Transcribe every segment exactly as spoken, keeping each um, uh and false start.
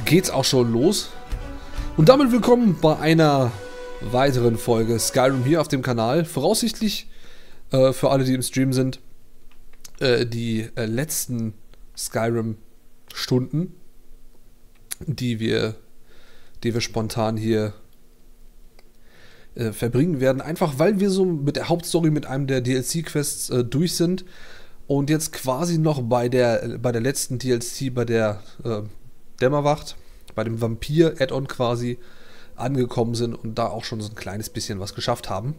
geht's auch schon los. Und damit willkommen bei einer weiteren Folge Skyrim hier auf dem Kanal. Voraussichtlich äh, für alle, die im Stream sind, äh, die äh, letzten Skyrim-Stunden, die wir, die wir spontan hier äh, verbringen werden. Einfach weil wir so mit der Hauptstory, mit einem der D L C-Quests äh, durch sind und jetzt quasi noch bei der, bei der letzten D L C, bei der äh, Dämmerwacht, bei dem Vampir-Add-on quasi angekommen sind und da auch schon so ein kleines bisschen was geschafft haben.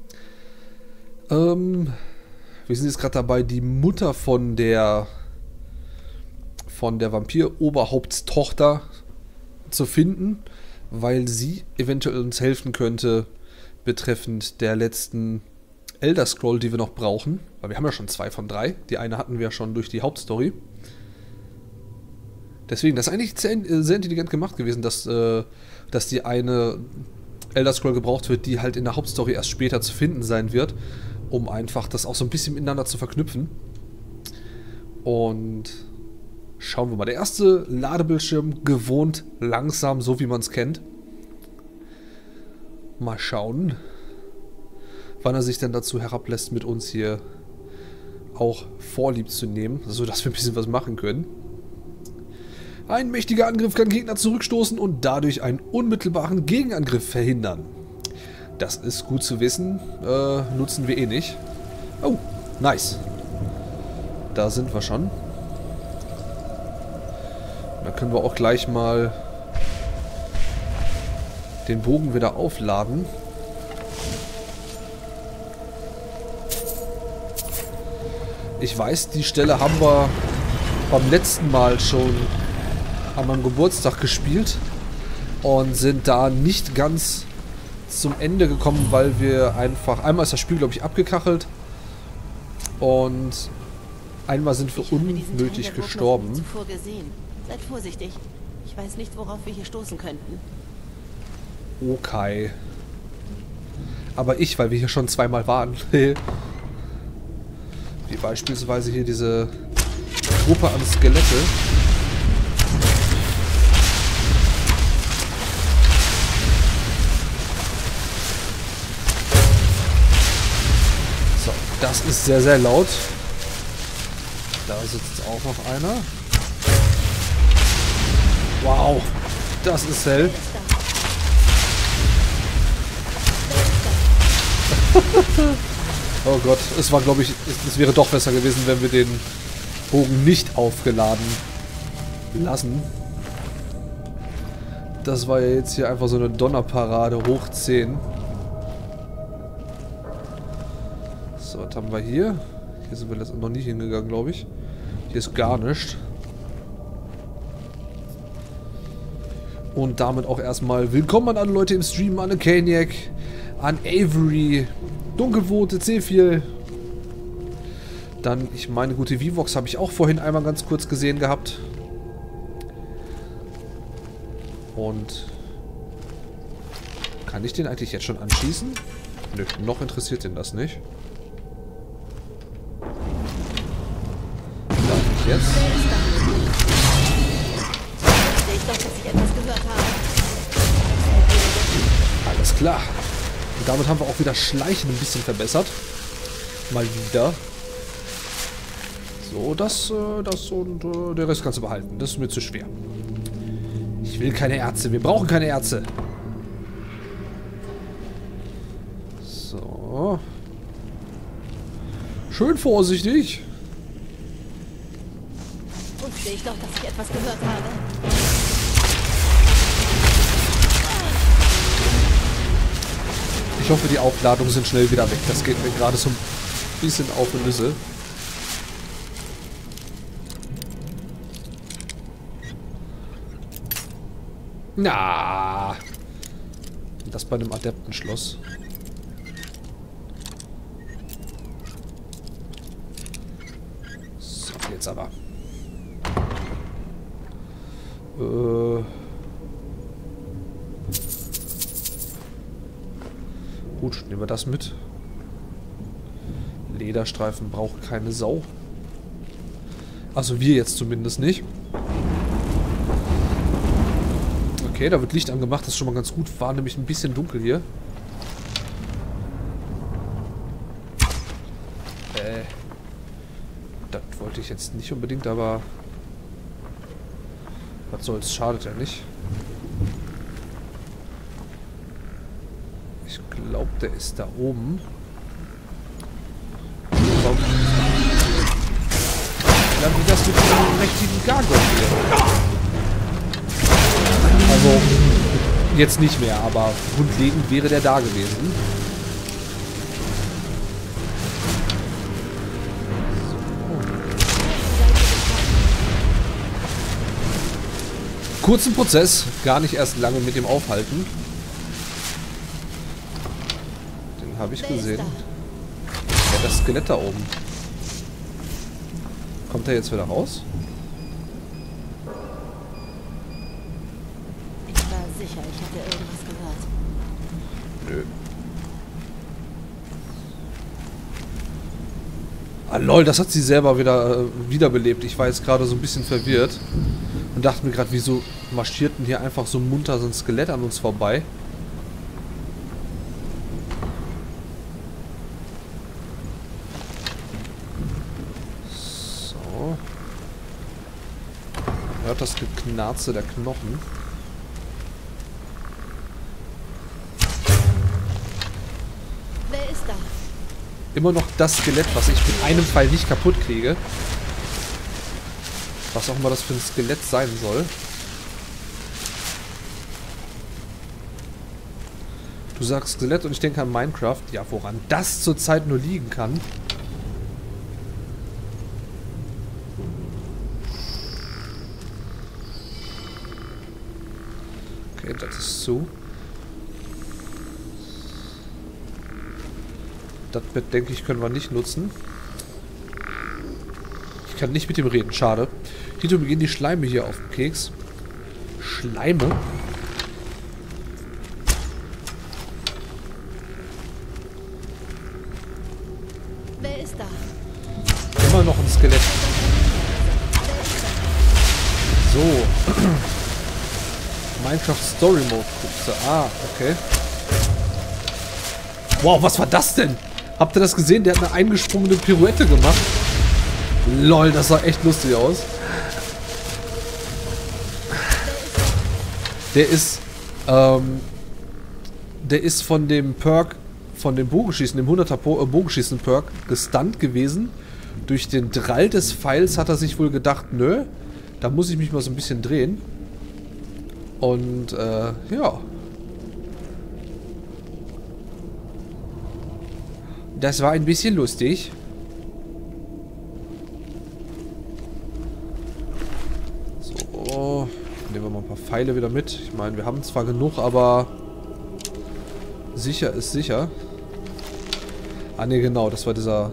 Ähm, wir sind jetzt gerade dabei, die Mutter von der von der Vampir-Oberhauptstochter zu finden, weil sie eventuell uns helfen könnte betreffend der letzten Elder Scroll, die wir noch brauchen. Weil wir haben ja schon zwei von drei. Die eine hatten wir schon durch die Hauptstory. Deswegen, das ist eigentlich sehr, sehr intelligent gemacht gewesen, dass, äh, dass die eine Elder Scroll gebraucht wird, die halt in der Hauptstory erst später zu finden sein wird, um einfach das auch so ein bisschen miteinander zu verknüpfen. Und schauen wir mal. Der erste Ladebildschirm, gewohnt langsam, so wie man es kennt. Mal schauen, wann er sich denn dazu herablässt, mit uns hier auch Vorlieb zu nehmen, sodass wir ein bisschen was machen können. Ein mächtiger Angriff kann Gegner zurückstoßen und dadurch einen unmittelbaren Gegenangriff verhindern. Das ist gut zu wissen, äh, nutzen wir eh nicht. Oh, nice. Da sind wir schon. Da können wir auch gleich mal den Bogen wieder aufladen. Ich weiß, die Stelle haben wir beim letzten Mal schon an meinem Geburtstag gespielt und sind da nicht ganz zum Ende gekommen, weil wir einfach... Einmal ist das Spiel, glaube ich, abgekachelt und einmal sind wir unnötig gestorben. Seid vorsichtig. Ich weiß nicht, worauf wir hier stoßen könnten. Okay. Aber ich, weil wir hier schon zweimal waren. Wie beispielsweise hier diese Gruppe an Skelette. So, das ist sehr, sehr laut. Da sitzt auch noch einer. Wow, das ist hell. Oh Gott, es war, glaube ich, es wäre doch besser gewesen, wenn wir den Bogen nicht aufgeladen lassen. Das war ja jetzt hier einfach so eine Donnerparade hoch zehn. So, was haben wir hier? Hier sind wir letztens noch nicht hingegangen, glaube ich. Hier ist gar nichts. Und damit auch erstmal willkommen an alle Leute im Stream, an Kaniak, an Avery, Dunkelwote, Zephyr. Dann, ich meine, gute Vivox habe ich auch vorhin einmal ganz kurz gesehen gehabt. Und kann ich den eigentlich jetzt schon anschießen? Nö, noch interessiert den das nicht. Darf ich jetzt? Ich doch, dass ich etwas gehört habe. Alles klar. Und damit haben wir auch wieder Schleichen ein bisschen verbessert. Mal wieder. So, das, äh, das und äh, der Rest kannst du behalten. Das ist mir zu schwer. Ich will keine Ärzte. Wir brauchen keine Ärzte. So. Schön vorsichtig. Wusste ich doch, dass ich etwas gehört habe. Ich hoffe, die Aufladungen sind schnell wieder weg. Das geht mir gerade so ein bisschen auf die Nüsse. Na. Das bei einem Adeptenschloss. So, jetzt aber. Äh... Gut, nehmen wir das mit. Lederstreifen braucht keine Sau. Also wir jetzt zumindest nicht. Okay, da wird Licht angemacht, das ist schon mal ganz gut. War nämlich ein bisschen dunkel hier. Äh. Das wollte ich jetzt nicht unbedingt, aber... Was soll's, schadet ja nicht. Ich glaube, der ist da oben. Warum? Dann wie das mit diesem mächtigen Gargoyle hier. Also, jetzt nicht mehr, aber grundlegend wäre der da gewesen. So. Kurzen Prozess, gar nicht erst lange mit dem aufhalten. Den habe ich gesehen. Ja, das Skelett da oben. Kommt er jetzt wieder raus? Ich war sicher, ich hätte irgendwas gehört. Nö. Ah lol, das hat sie selber wieder äh, wiederbelebt. Ich war jetzt gerade so ein bisschen verwirrt. Und dachte mir gerade, wieso marschierten hier einfach so munter so ein Skelett an uns vorbei? So. Man hört das Geknarze der Knochen. Wer ist da? Immer noch das Skelett, was ich mit einem Pfeil nicht kaputt kriege. Was auch immer das für ein Skelett sein soll. Du sagst Skelett und ich denke an Minecraft. Ja, woran das zurzeit nur liegen kann. Okay, das ist so. Das Bett, denke ich, können wir nicht nutzen. Ich kann nicht mit ihm reden, schade. Tito, mir gehen die Schleime hier auf den Keks. Schleime? Wer ist da? Immer noch ein Skelett. So. Minecraft Story Mode guckst du. Ah, okay. Wow, was war das denn? Habt ihr das gesehen? Der hat eine eingesprungene Pirouette gemacht. Lol, das sah echt lustig aus. Der ist, ähm, der ist von dem Perk, von dem Bogenschießen, dem hunderter Bogenschießen-Perk gestunt gewesen. Durch den Drall des Pfeils hat er sich wohl gedacht, nö, da muss ich mich mal so ein bisschen drehen. Und, äh, ja. Das war ein bisschen lustig. So, nehmen wir mal ein paar Pfeile wieder mit. Ich meine, wir haben zwar genug, aber sicher ist sicher. Ah ne, genau, das war dieser...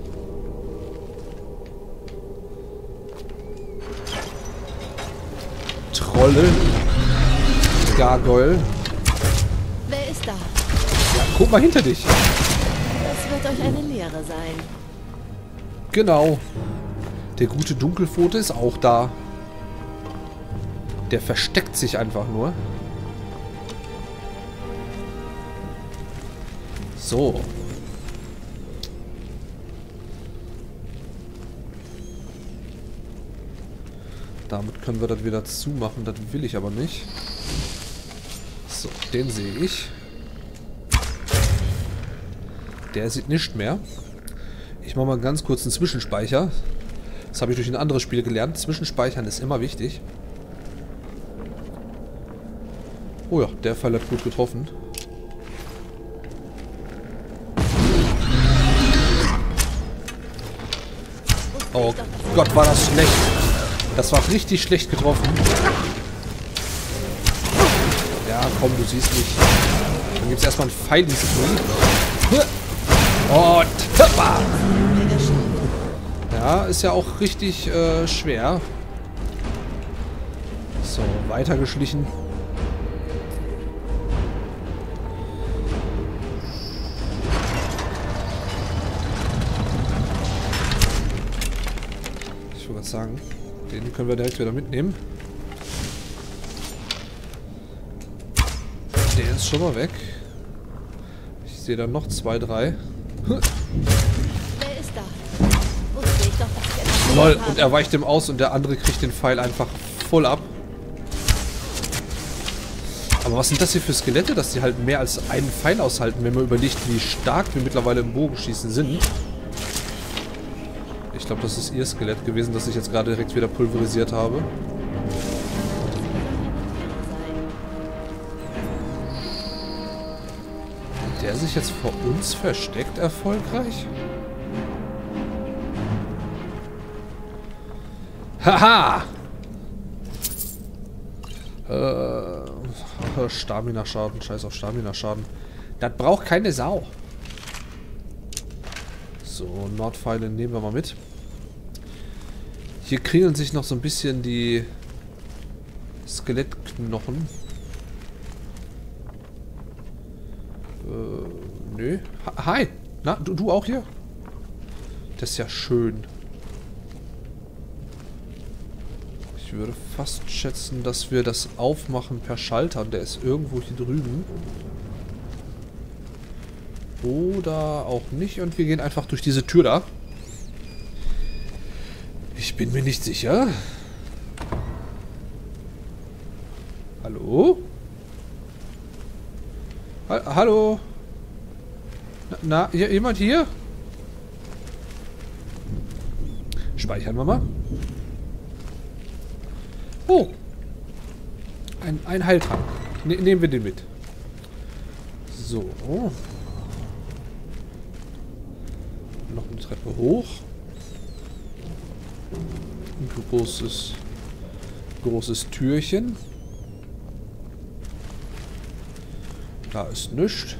Trolle. Gargoyle. Wer ist da? Ja, guck mal hinter dich. Das wird euch eine Lehre sein. Genau. Der gute Dunkelpfote ist auch da. Der versteckt sich einfach nur. So. Damit können wir das wieder zumachen. Das will ich aber nicht. So, den sehe ich. Der sieht nicht mehr. Ich mache mal ganz kurz einen Zwischenspeicher. Das habe ich durch ein anderes Spiel gelernt. Zwischenspeichern ist immer wichtig. Oh ja, der Pfeil hat gut getroffen. Oh Gott, war das schlecht. Das war richtig schlecht getroffen. Ja, komm, du siehst mich. Dann gibt es erstmal einen Pfeil ins Knie. Und hoppa! Ja, ist ja auch richtig äh, schwer. So, weitergeschlichen. Ich wollte was sagen. Den können wir direkt wieder mitnehmen. Der ist schon mal weg. Ich sehe da noch zwei, drei. Wer ist da? Wusste ich doch, dass ich etwas Lol, habe. und er weicht dem aus und der andere kriegt den Pfeil einfach voll ab. Aber was sind das hier für Skelette, dass die halt mehr als einen Pfeil aushalten, wenn man überlegt, wie stark wir mittlerweile im Bogenschießen sind? Ich glaube, das ist ihr Skelett gewesen, das ich jetzt gerade direkt wieder pulverisiert habe. Der sich jetzt vor uns versteckt erfolgreich? Haha! Äh, Stamina-Schaden, scheiß auf Stamina-Schaden. Das braucht keine Sau. So, Nordpfeile nehmen wir mal mit. Hier kringeln sich noch so ein bisschen die Skelettknochen. Äh, nö. Ha Hi! Na, du, du auch hier? Das ist ja schön. Ich würde fast schätzen, dass wir das aufmachen per Schalter. Und der ist irgendwo hier drüben. Oder auch nicht. Und wir gehen einfach durch diese Tür da. Ich bin mir nicht sicher. Hallo? Ha Hallo? Na, na, hier, jemand hier? Speichern wir mal. Oh. Ein, ein Heiltrank. Ne, nehmen wir den mit. So. Noch eine Treppe hoch. Ein großes, großes Türchen. Da ist nichts.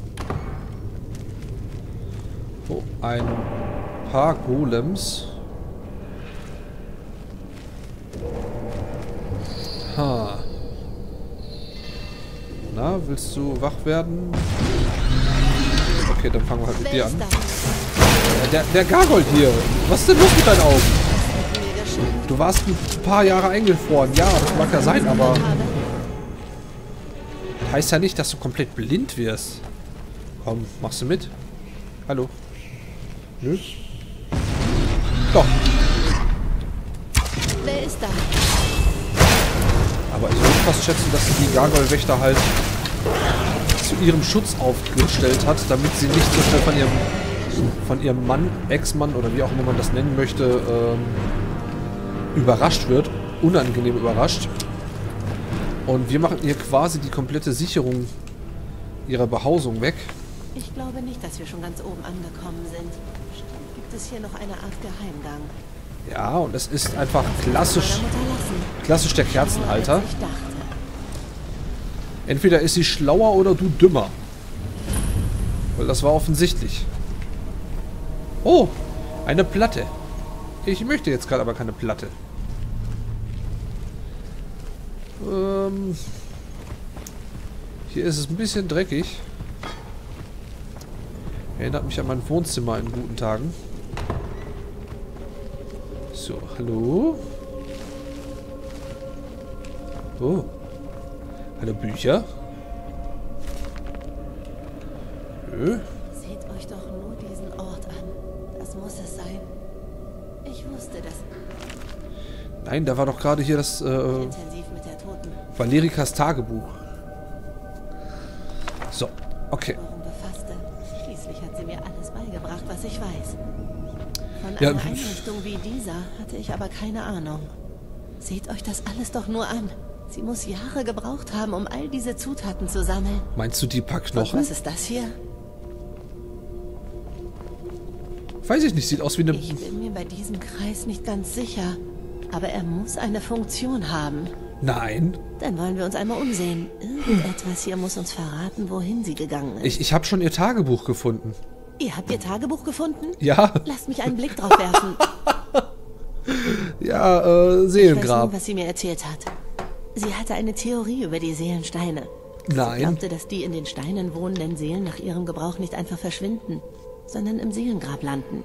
Oh, ein paar Golems. Ha. Na, willst du wach werden? Okay, dann fangen wir halt mit dir an. Der, der Gargold hier. Was ist denn los mit deinen Augen? Du warst ein paar Jahre eingefroren. Ja, das mag ja sein, aber... Das heißt ja nicht, dass du komplett blind wirst. Komm, machst du mit? Hallo? Nö? Doch. Wer ist da? Aber ich würde fast schätzen, dass sie die Gargoyle-Wächter halt zu ihrem Schutz aufgestellt hat, damit sie nicht so schnell von ihrem von ihrem Mann, Ex-Mann oder wie auch immer man das nennen möchte, ähm, überrascht wird. Unangenehm überrascht. Und wir machen ihr quasi die komplette Sicherung ihrer Behausung weg. Ich glaube nicht, dass wir schon ganz oben angekommen sind. Bestimmt gibt es hier noch eine Art Geheimgang. Ja, und es ist einfach klassisch, Meiner Mutter lassen. klassisch der Kerzenhalter. Als ich dachte. Entweder ist sie schlauer oder du dümmer. Weil das war offensichtlich. Oh, eine Platte. Ich möchte jetzt gerade aber keine Platte. Ähm, hier ist es ein bisschen dreckig. Erinnert mich an mein Wohnzimmer in guten Tagen. So, hallo? Oh. Hallo, Bücher? Nö. Seht euch doch nur diesen Ort an. Das muss es sein. Ich wusste das. Nein, da war doch gerade hier das, äh, Intensiv mit der Toten. Valerikas Tagebuch. So, okay. Worum befasste. Schließlich hat sie mir alles beigebracht, was ich weiß. Von Ja, einer Einrichtung wie dieser hatte ich aber keine Ahnung. Seht euch das alles doch nur an. Sie muss Jahre gebraucht haben, um all diese Zutaten zu sammeln. Meinst du die paar Und Knochen? was ist das hier? Weiß ich nicht, sieht aus wie eine... Ich bin mir bei diesem Kreis nicht ganz sicher. Aber er muss eine Funktion haben. Nein. Dann wollen wir uns einmal umsehen. Irgendetwas hier muss uns verraten, wohin sie gegangen ist. Ich, ich habe schon ihr Tagebuch gefunden. Ihr habt ihr Tagebuch gefunden? Ja. Lasst mich einen Blick drauf werfen. Ja, äh, Ich weiß Seelengrab. nicht, was sie mir erzählt hat. Sie hatte eine Theorie über die Seelensteine. Sie Nein. glaubte, dass die in den Steinen wohnenden Seelen nach ihrem Gebrauch nicht einfach verschwinden, sondern im Seelengrab landen.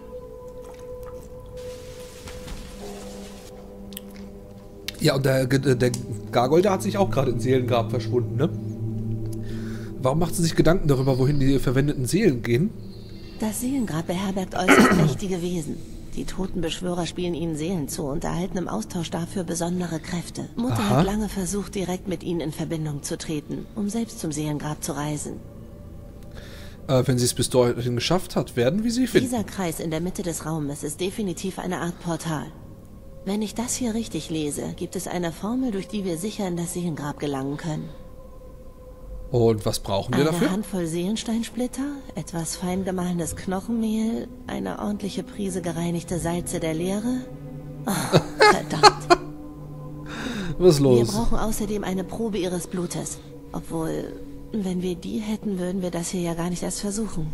Ja, und der, der Gargoyle, der hat sich auch gerade ins Seelengrab verschwunden, ne? Warum macht sie sich Gedanken darüber, wohin die verwendeten Seelen gehen? Das Seelengrab beherbergt äußerst mächtige Wesen. Die toten Beschwörer spielen ihnen Seelen zu und erhalten im Austausch dafür besondere Kräfte. Mutter Aha. hat lange versucht, direkt mit ihnen in Verbindung zu treten, um selbst zum Seelengrab zu reisen. Äh, wenn sie es bis dorthin geschafft hat, werden wir sie finden. Dieser Kreis in der Mitte des Raumes ist definitiv eine Art Portal. Wenn ich das hier richtig lese, gibt es eine Formel, durch die wir sicher in das Seelengrab gelangen können. Und was brauchen wir Eine dafür? Handvoll Seelensteinsplitter, etwas fein gemahlenes Knochenmehl, eine ordentliche Prise gereinigte Salze der Leere. Oh, verdammt. Was ist Wir los? brauchen außerdem eine Probe ihres Blutes. Obwohl, wenn wir die hätten, würden wir das hier ja gar nicht erst versuchen.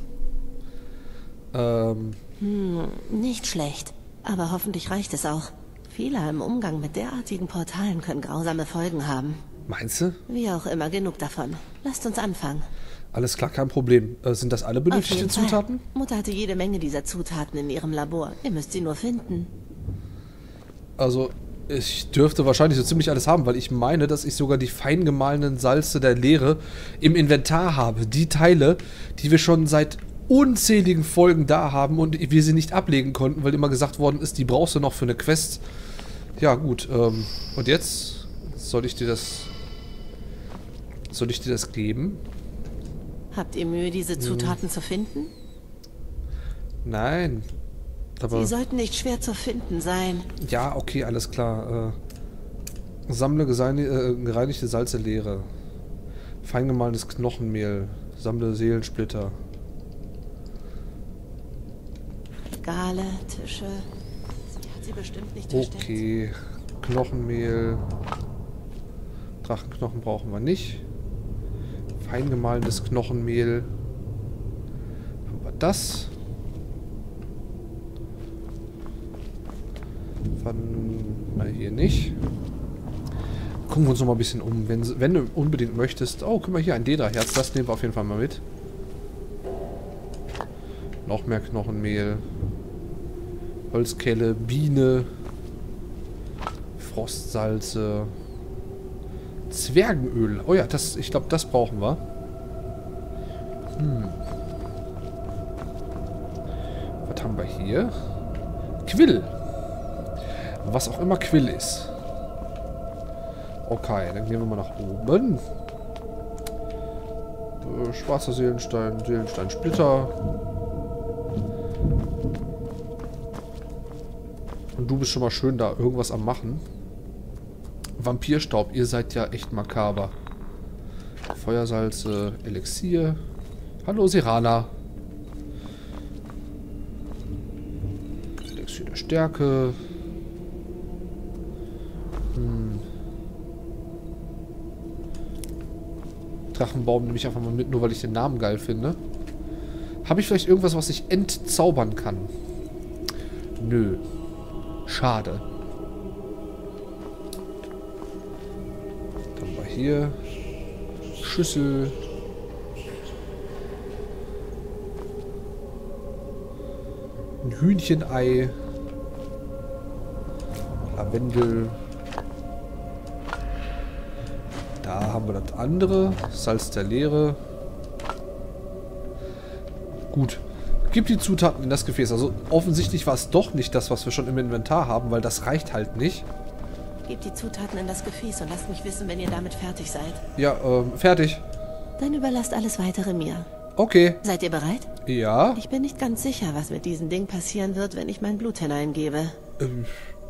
Ähm, Hm, nicht schlecht. Aber hoffentlich reicht es auch. Fehler im Umgang mit derartigen Portalen können grausame Folgen haben. meinst du? Wie auch immer, genug davon. Lasst uns anfangen. Alles klar, kein Problem. Äh, sind das alle Auf benötigten jeden Fall. Zutaten? Mutter hatte jede Menge dieser Zutaten in ihrem Labor. Ihr müsst sie nur finden. Also, ich dürfte wahrscheinlich so ziemlich alles haben, weil ich meine, dass ich sogar die fein gemahlenen Salze der Leere im Inventar habe. Die Teile, die wir schon seit unzähligen Folgen da haben und wir sie nicht ablegen konnten, weil immer gesagt worden ist, die brauchst du noch für eine Quest. Ja, gut. Ähm, und jetzt soll ich dir das... Soll ich dir das geben? Habt ihr Mühe, diese Zutaten zu finden? Nein. Aber... Sie sollten nicht schwer zu finden sein. Ja, okay, alles klar. Äh, sammle geseine, äh, gereinigte Salze Leere. Feingemahlenes Knochenmehl. Sammle Seelensplitter. Regale, Tische. Sie hat sie bestimmt nicht versteckt. Okay. Knochenmehl. Drachenknochen brauchen wir nicht. Feingemahlenes Knochenmehl. Haben wir das. Von, na, hier nicht. Gucken wir uns noch mal ein bisschen um. Wenn, wenn du unbedingt möchtest. Oh, guck mal hier, ein Dedra-Herz. Das nehmen wir auf jeden Fall mal mit. Noch mehr Knochenmehl. Holzkelle, Biene. Frostsalze. Zwergenöl. Oh ja, das, ich glaube, das brauchen wir. Hm. Was haben wir hier? Quill. Was auch immer Quill ist. Okay, dann gehen wir mal nach oben. Äh, schwarzer Seelenstein, Seelensteinsplitter. Und du bist schon mal schön da irgendwas am Machen. Vampirstaub, ihr seid ja echt makaber. Feuersalze, Elixier. Hallo Serana. Elixier der Stärke. Hm. Drachenbaum nehme ich einfach mal mit, nur weil ich den Namen geil finde. Habe ich vielleicht irgendwas, was ich entzaubern kann? Nö. Schade. Dann war hier Schüssel. Ein Hühnchenei. Lavendel. Da haben wir das andere. Salz der Leere. Gut. Gib die Zutaten in das Gefäß. Also offensichtlich war es doch nicht das, was wir schon im Inventar haben, weil das reicht halt nicht. Gebt die Zutaten in das Gefäß und lasst mich wissen, wenn ihr damit fertig seid. Ja, ähm, fertig. Dann überlasst alles Weitere mir. Okay. Seid ihr bereit? Ja. Ich bin nicht ganz sicher, was mit diesem Ding passieren wird, wenn ich mein Blut hineingebe. Ähm,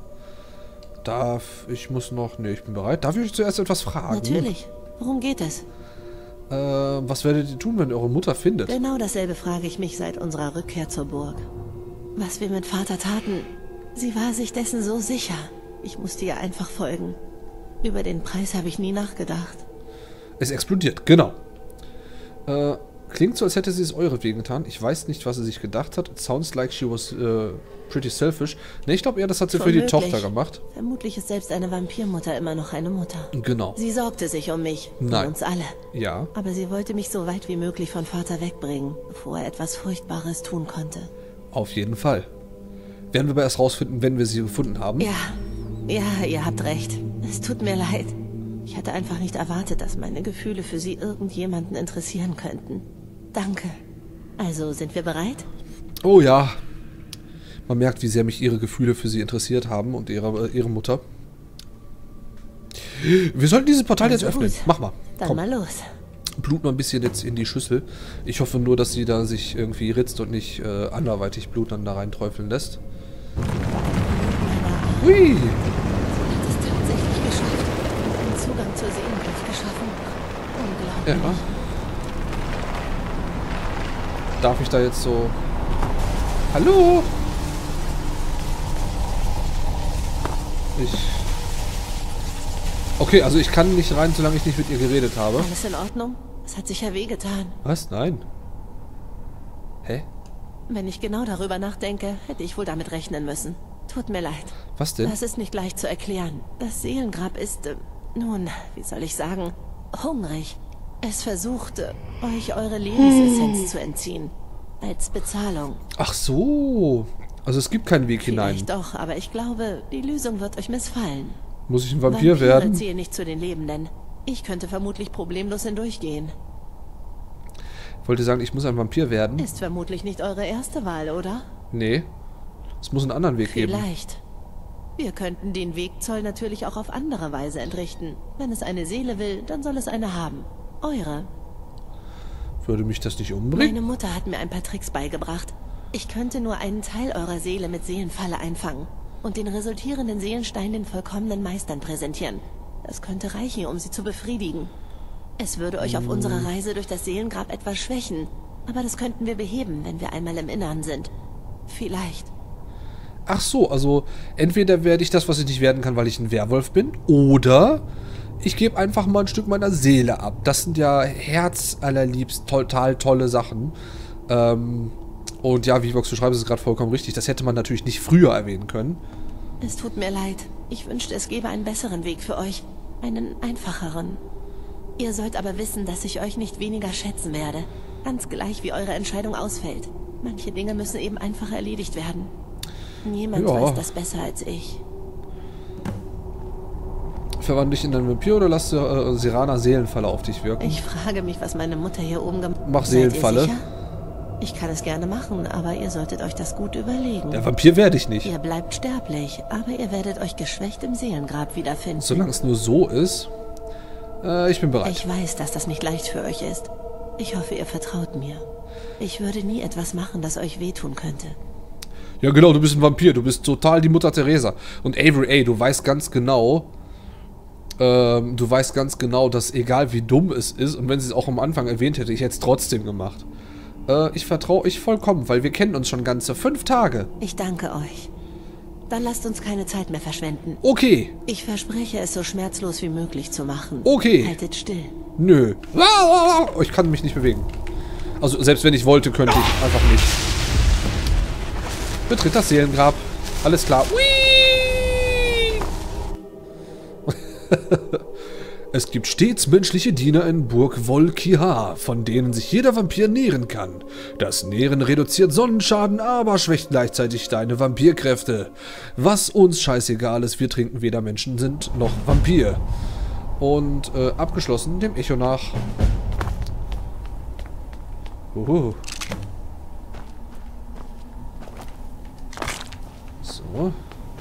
darf ich muss noch... Ne, ich bin bereit. Darf ich zuerst etwas fragen? Natürlich. Worum geht es? Äh, was werdet ihr tun, wenn ihr eure Mutter findet? Genau dasselbe frage ich mich seit unserer Rückkehr zur Burg. Was wir mit Vater taten, sie war sich dessen so sicher. Ich musste ihr einfach folgen. Über den Preis habe ich nie nachgedacht. Es explodiert, genau. Äh, klingt so, als hätte sie es euretwegen getan. Ich weiß nicht, was sie sich gedacht hat. It sounds like she was uh, pretty selfish. Ne, ich glaube eher, das hat sie Schon für die möglich. Tochter gemacht. Vermutlich ist selbst eine Vampirmutter immer noch eine Mutter. Genau. Sie sorgte sich um mich, um Nein. uns alle. Ja, Aber sie wollte mich so weit wie möglich von Vater wegbringen, bevor er etwas Furchtbares tun konnte. auf jeden Fall. Werden wir aber erst rausfinden, wenn wir sie gefunden haben. Ja, ja, ihr habt recht. Es tut mir leid. Ich hatte einfach nicht erwartet, dass meine Gefühle für sie irgendjemanden interessieren könnten. Danke. Also, sind wir bereit? Oh ja. Man merkt, wie sehr mich ihre Gefühle für sie interessiert haben und ihre, ihre Mutter. Wir sollten dieses Portal Also jetzt öffnen. gut. Mach mal. Dann Komm. mal los. Blut mal ein bisschen jetzt in die Schüssel. Ich hoffe nur, dass sie da sich irgendwie ritzt und nicht äh, anderweitig Blut dann da reinträufeln lässt. Hui! Sie hat es tatsächlich geschafft. Einen Zugang zur Seelenkraft geschaffen. Unglaublich. Ja. Darf ich da jetzt so... Hallo? Ich... Okay, also ich kann nicht rein, solange ich nicht mit ihr geredet habe. Alles in Ordnung? Es hat sicher wehgetan. Was? Nein. Hä? Wenn ich genau darüber nachdenke, hätte ich wohl damit rechnen müssen. Tut mir leid. Was denn? Das ist nicht leicht zu erklären. Das Seelengrab ist, äh, nun, wie soll ich sagen, hungrig. Es versuchte, euch eure Lebensessenz zu entziehen. Als Bezahlung. Ach so. Also es gibt keinen Weg hinein. Vielleicht doch, aber ich glaube, die Lösung wird euch missfallen. Muss ich ein Vampir Vampire werden? zählen nicht zu den Lebenden. Ich könnte vermutlich problemlos hindurchgehen. Ich wollte sagen, ich muss ein Vampir werden. Ist vermutlich nicht eure erste Wahl, oder? Nee. Es muss einen anderen Weg geben. Vielleicht. Wir könnten den Wegzoll natürlich auch auf andere Weise entrichten. Wenn es eine Seele will, dann soll es eine haben. Eure. Würde mich das nicht umbringen? Meine Mutter hat mir ein paar Tricks beigebracht. Ich könnte nur einen Teil eurer Seele mit Seelenfalle einfangen und den resultierenden Seelenstein den vollkommenen Meistern präsentieren. Das könnte reichen, um sie zu befriedigen. Es würde euch auf unserer Reise durch das Seelengrab etwas schwächen, aber das könnten wir beheben, wenn wir einmal im Innern sind. Vielleicht. Ach so, also entweder werde ich das, was ich nicht werden kann, weil ich ein Werwolf bin, oder ich gebe einfach mal ein Stück meiner Seele ab. Das sind ja herzallerliebst total tolle Sachen. Ähm, und ja, wie Vox, du schreibst es gerade vollkommen richtig. Das hätte man natürlich nicht früher erwähnen können. Es tut mir leid. Ich wünschte, es gäbe einen besseren Weg für euch. Einen einfacheren. Ihr sollt aber wissen, dass ich euch nicht weniger schätzen werde. Ganz gleich, wie eure Entscheidung ausfällt. Manche Dinge müssen eben einfach erledigt werden. Niemand Ja. weiß das besser als ich. Verwandle dich in einen Vampir oder lass äh, Serana Seelenfalle auf dich wirken? Ich frage mich, was meine Mutter hier oben gemacht hat. Mach Seelenfalle. Seid ihr sicher? Ich kann es gerne machen, aber ihr solltet euch das gut überlegen. Der Vampir werde ich nicht. Ihr bleibt sterblich, aber ihr werdet euch geschwächt im Seelengrab wiederfinden. Solange es nur so ist. Äh, ich bin bereit. Ich weiß, dass das nicht leicht für euch ist. Ich hoffe, ihr vertraut mir. Ich würde nie etwas machen, das euch wehtun könnte. Ja genau, du bist ein Vampir. Du bist total die Mutter Teresa. Und Avery, ey, du weißt ganz genau... Ähm, du weißt ganz genau, dass egal wie dumm es ist, und wenn sie es auch am Anfang erwähnt hätte, ich hätte es trotzdem gemacht. Äh, ich vertraue euch vollkommen, weil wir kennen uns schon ganze fünf Tage. Ich danke euch. Dann lasst uns keine Zeit mehr verschwenden. Okay. Ich verspreche, es so schmerzlos wie möglich zu machen. Okay. Haltet still. Nö. Oh, ich kann mich nicht bewegen. Also selbst wenn ich wollte, könnte ich einfach nicht. Betritt das Seelengrab. Alles klar. Whee! Es gibt stets menschliche Diener in Burg Volkihar, von denen sich jeder Vampir nähren kann. Das Nähren reduziert Sonnenschaden, aber schwächt gleichzeitig deine Vampirkräfte. Was uns scheißegal ist, wir trinken weder Menschen sind noch Vampir. Und äh, abgeschlossen, dem Echo nach. Uhu. So.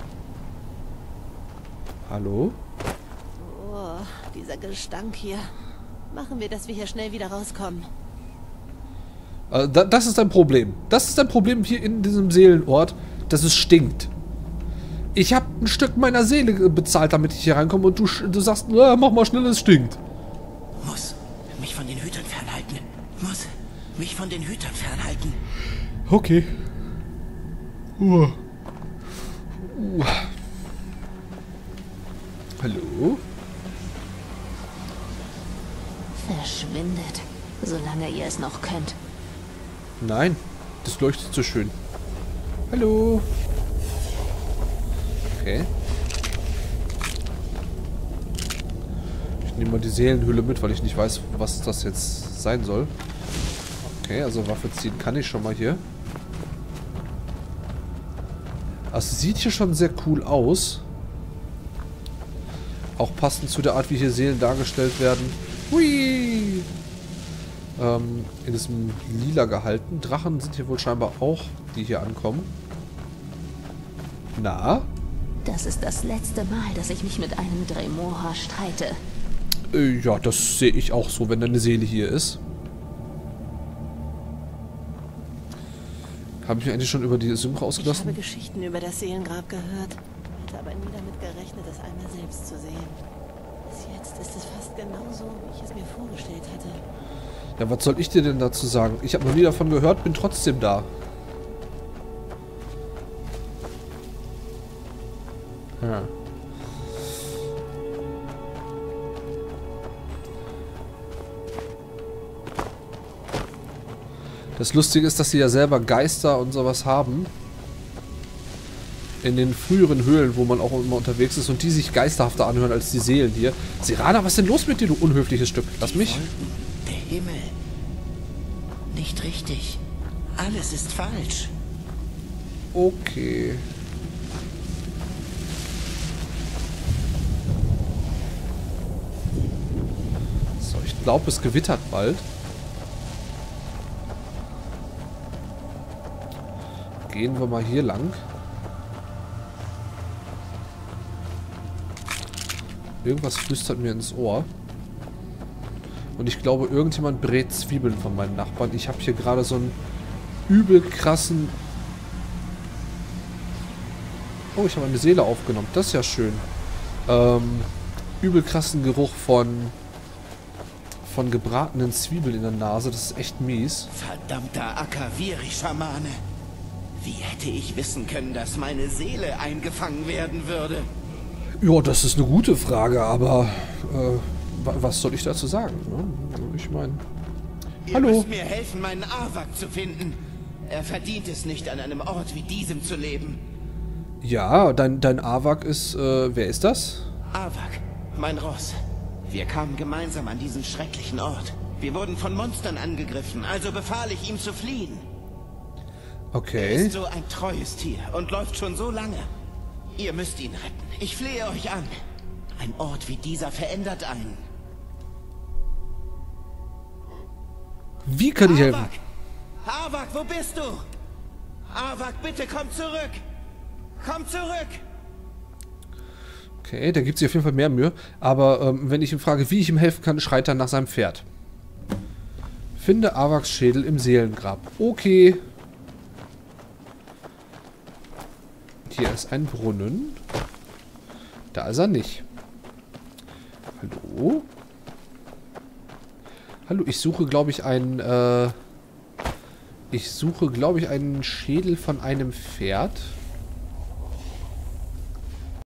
Hallo? Oh, dieser Gestank hier. Machen wir, dass wir hier schnell wieder rauskommen. Äh, da, das ist ein Problem. Das ist ein Problem hier in diesem Seelenort, dass es stinkt. Ich habe ein Stück meiner Seele bezahlt, damit ich hier reinkomme, und du, du sagst, äh, mach mal schnell, es stinkt. Muss mich von den Hütern fernhalten. Muss mich von den Hütern fernhalten. Okay. Uh. Uh. Hallo? Verschwindet, solange ihr es noch könnt. Nein, das leuchtet so schön. Hallo? Okay. Ich nehme mal die Seelenhülle mit, weil ich nicht weiß, was das jetzt sein soll. Okay, also Waffe ziehen kann ich schon mal hier. Also sieht hier schon sehr cool aus. Auch passend zu der Art, wie hier Seelen dargestellt werden. Hui! Ähm, in diesem Lila gehalten. Drachen sind hier wohl scheinbar auch, die hier ankommen. Na? Das ist das letzte Mal, dass ich mich mit einem Dremora streite. Äh, ja, das sehe ich auch so, wenn da eine Seele hier ist. Habe ich mir eigentlich schon über die Synchro ausgelassen? Ich habe Geschichten über das Seelengrab gehört, hätte aber nie damit gerechnet, es einmal selbst zu sehen. Bis jetzt ist es fast genauso, wie ich es mir vorgestellt hatte. Ja, was soll ich dir denn dazu sagen? Ich habe noch nie davon gehört, bin trotzdem da. Ja. Das Lustige ist, dass sie ja selber Geister und sowas haben. In den früheren Höhlen, wo man auch immer unterwegs ist und die sich geisterhafter anhören als die Seelen hier. Serana, was ist denn los mit dir, du unhöfliches Stück? Lass mich. Der Himmel. Nicht richtig. Alles ist falsch. Okay. So, ich glaube, es gewittert bald. Gehen wir mal hier lang. Irgendwas flüstert mir ins Ohr. Und ich glaube, irgendjemand brät Zwiebeln von meinen Nachbarn. Ich habe hier gerade so einen übel krassen... Oh, ich habe eine Seele aufgenommen. Das ist ja schön. Ähm, übel krassen Geruch von... von gebratenen Zwiebeln in der Nase. Das ist echt mies. Verdammter Akaviri-Schamane. Wie hätte ich wissen können, dass meine Seele eingefangen werden würde? Ja, das ist eine gute Frage, aber äh, was soll ich dazu sagen? Ne? Ich meine... Hallo? Ihr müsst mir helfen, meinen Avak zu finden. Er verdient es nicht, an einem Ort wie diesem zu leben. Ja, dein, dein Avak ist... Äh, wer ist das? Avak, mein Ross. Wir kamen gemeinsam an diesen schrecklichen Ort. Wir wurden von Monstern angegriffen, also befahl ich ihm zu fliehen. Okay. Er ist so ein treues Tier und läuft schon so lange. Ihr müsst ihn retten. Ich flehe euch an. Ein Ort wie dieser verändert einen. Wie kann ich helfen? Avak! Avak, wo bist du? Avak, bitte komm zurück! Komm zurück! Okay, da gibt sich auf jeden Fall mehr Mühe. Aber ähm, wenn ich ihn frage, wie ich ihm helfen kann, schreit er nach seinem Pferd. Finde Avaks Schädel im Seelengrab. Okay. Hier ist ein Brunnen. Da ist er nicht. Hallo? Hallo, ich suche, glaube ich, einen, äh... Ich suche, glaube ich, einen Schädel von einem Pferd.